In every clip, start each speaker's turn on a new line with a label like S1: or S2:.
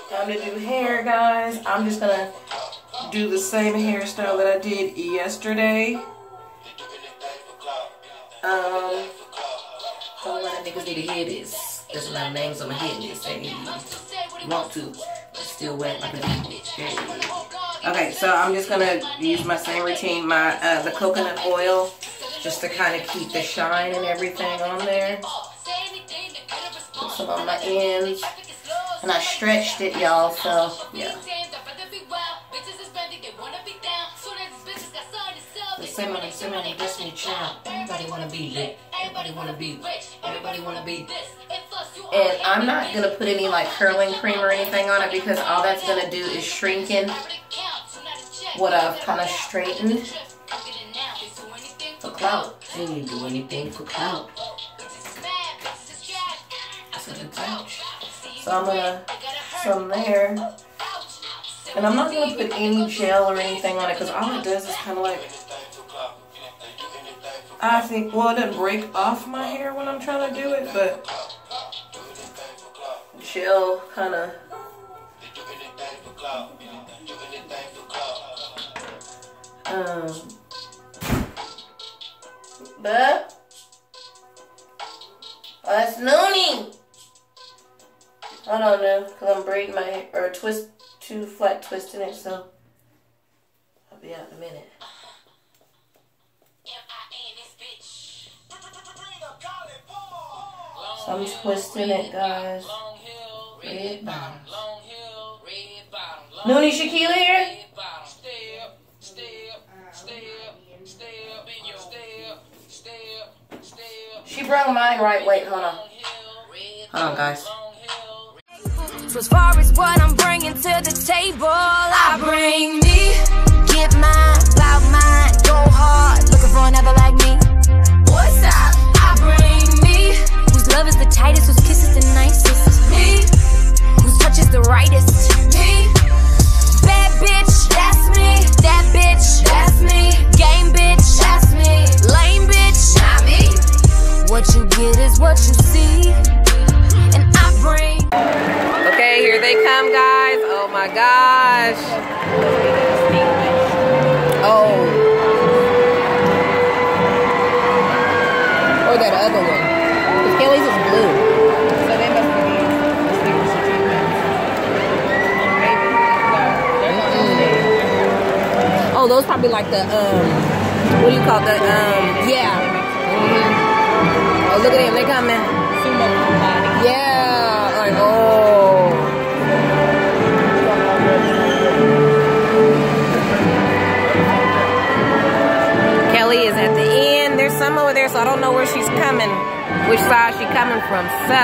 S1: Time to do hair, guys. I'm just gonna do the same hairstyle that I did yesterday.
S2: Don't let niggas need to hear this. There's a lot of names on my head list. They want to, but still wet like a bitch.
S1: Okay, so I'm just gonna use my same routine, the coconut oil, just to kind of keep the shine and everything on there. Put some on my ends, and I stretched it, y'all. So yeah.
S2: Somebody Destiny Child. Everybody wanna be lit. Everybody wanna be rich. Everybody wanna be this.
S1: And I'm not gonna put any like curling cream or anything on it because all that's gonna do is shrinking what I've kind of straightened for clout.
S2: And you do anything for clout.
S1: So I'm gonna some there, and I'm not gonna put any gel or anything on it because all it does is kind of like, I think, well, it doesn't break off my hair when I'm trying to do it, but gel kind of but that's Noonie. I don't know, because I'm braiding my hair, or too flat twisting it, so I'll be out in a minute. So I'm twisting it, guys. Red bottoms. Noonie Shaquila here? She brought mine right. Wait, hold on. Hold on, guys.
S3: So as far as what I'm bringing to the table, I bring me. Get mine, bout mine, go hard. Looking for another like me. What's up? I bring me. Whose love is the tightest, whose kiss is the nicest. Me. Whose touch is the rightest. Me. Bad bitch, that's me. That bitch, that's me. Game bitch, that's me. Lame bitch, not me. What you get is what you see. And I bring.
S1: Okay, here they come, guys. Oh my gosh. Oh. Or that other one. Because Kelly's is blue. So they must be Oh, those probably like the, what do you call the, yeah. Oh, look at them, they coming. Yeah, like, oh. Kelly is at the end. There's some over there, so I don't know where she's coming, which side she's coming from. So,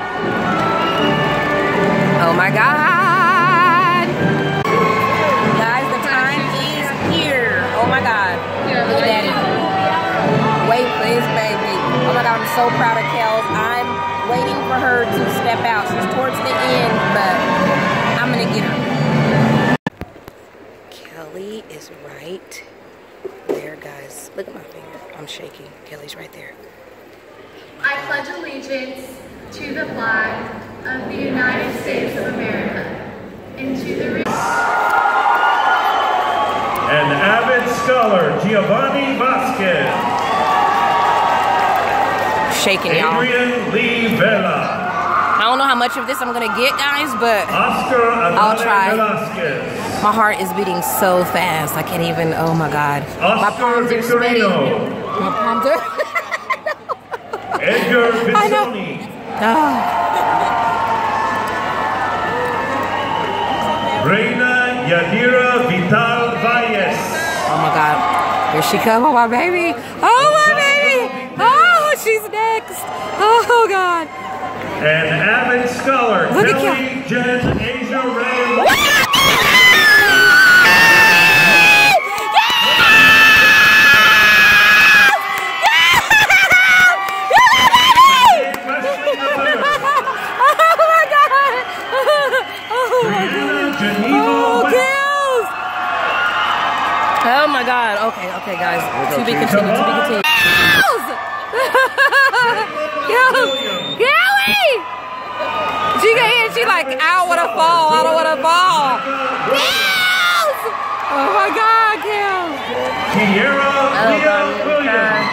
S1: oh my God. Guys, the time is here. Oh my God. Look at Daddy. Wait for this baby. Oh my God, I'm so proud of Kels. I'm waiting for her to step out. She's towards the end, but I'm gonna get her. Kelly is right there, guys. Look at my finger. I'm shaking. Kelly's right there.
S4: I pledge allegiance to the flag of the United States of America and to the
S5: and avid scholar Giovanni Vasquez.
S1: Shaking, y'all.
S5: Adrian Lee Vela.
S1: I don't know how much of this I'm gonna get, guys, but
S5: Oscar
S1: I'll try.
S5: Velasquez.
S1: My heart is beating so fast. I can't even, oh my God. My palms are sweaty. My palms are...
S5: Edgar Pizzoni. Reina Yadira Vital Valles.
S1: Oh my God. Here she comes. Oh my baby. Oh my baby. Oh, she's next. Oh God.
S5: And avid scholar
S1: Look
S5: Kelly Jen Asia Ray.
S1: Oh my God. Okay, guys. To be continued. Kelly! She got hit. She like, I don't want to fall. I don't want to fall. Kels! Oh my God, Kels.
S5: Kiera Leah Williams.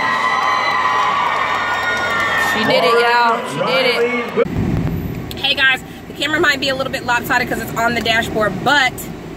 S1: She did it, y'all. She did it. Hey guys, the camera might be a little bit lopsided because it's on the dashboard, but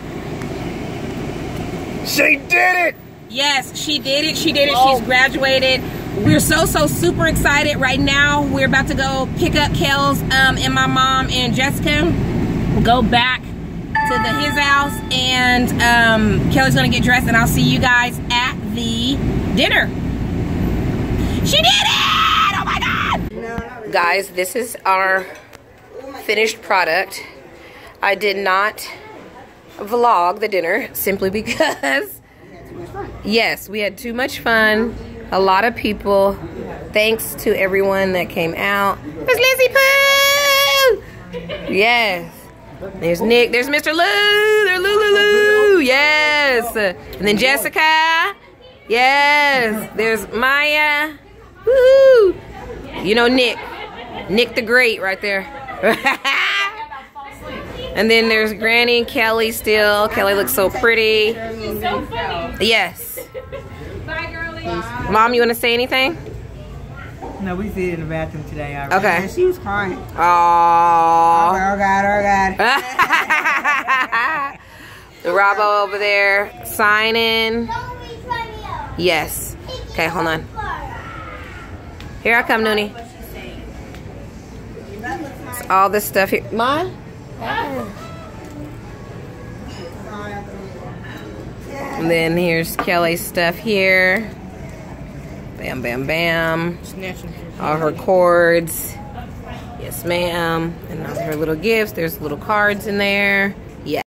S5: She did it!
S1: yes, she did it. She did it. She's graduated. We're so super excited right now. We're about to go pick up Kels and my mom and Jessica. Go back to his house, and Kelly's gonna get dressed, and I'll see you guys at the dinner. She did it! Oh my God! Guys, this is our finished product. I did not vlog the dinner simply because, yes, we had too much fun. A lot of people. Thanks to everyone that came out. There's Lizzie Pooh! Yes. There's Nick. There's Mr. Lou. There's Lou. Yes. And then Jessica. Yes. There's Maya. Woohoo! You know Nick. Nick the Great right there. And then there's Granny and Kelly still. Kelly looks so pretty. Yes.
S6: Bye, girlie.
S1: Mom, you want to say anything?
S7: No, we see it in the bathroom today.
S1: Okay.
S7: And she was crying.
S1: Aww.
S7: Oh God.
S1: Robbo over there signing. Yes. Okay, hold on. Here I come, Noonie. It's all this stuff here. Mom? And then here's Kelly's stuff here. Bam, bam, bam. All her cords. Yes, ma'am. And all her little gifts. There's little cards in there.